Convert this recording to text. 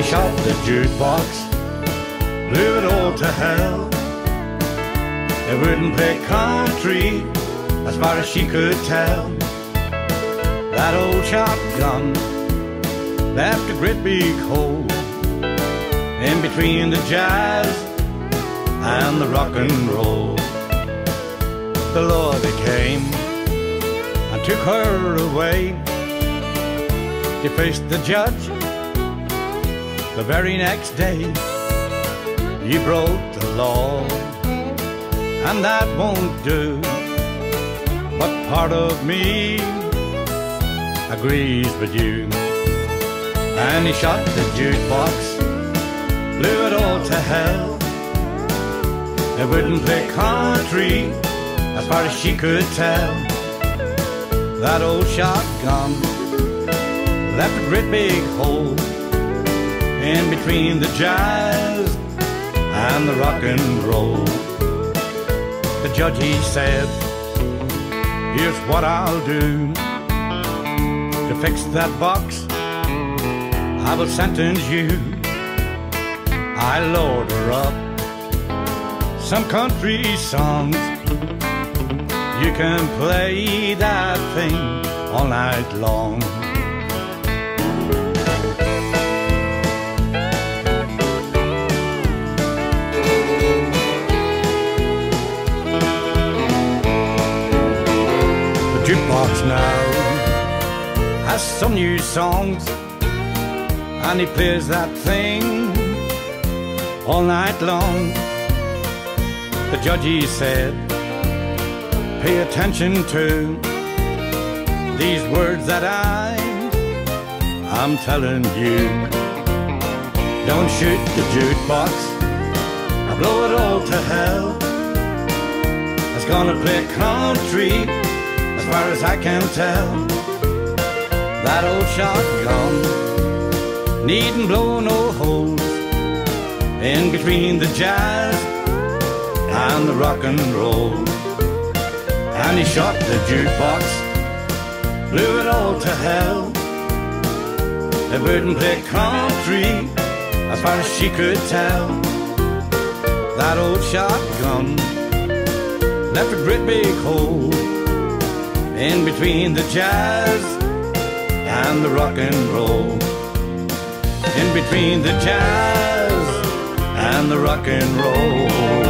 shot the jukebox, blew it all to hell. It wouldn't play country as far as she could tell. That old shotgun left a great big hole in between the jazz and the rock and roll. The Lord came and took her away. She faced the judge the very next day. You broke the law, and that won't do. But part of me agrees with you. And he shot the jukebox, blew it all to hell. It wouldn't play country as far as she could tell. That old shotgun left a great big hole in between the jazz and the rock and roll. The judge, he said, here's what I'll do. To fix that box, I will sentence you. I load her up some country songs. You can play that thing all night long. The jukebox now has some new songs, and he plays that thing all night long. The judge, he said, pay attention to these words that I'm telling you. Don't shoot the jukebox, or blow it all to hell. It's gonna play country as far as I can tell. That old shotgun needn't blow no holes in between the jazz and the rock and roll. And he shot the jukebox, blew it all to hell. It wouldn't play country as far as she could tell. That old shotgun left a great big hole in between the jazz and the rock and roll. In between the jazz and the rock and roll.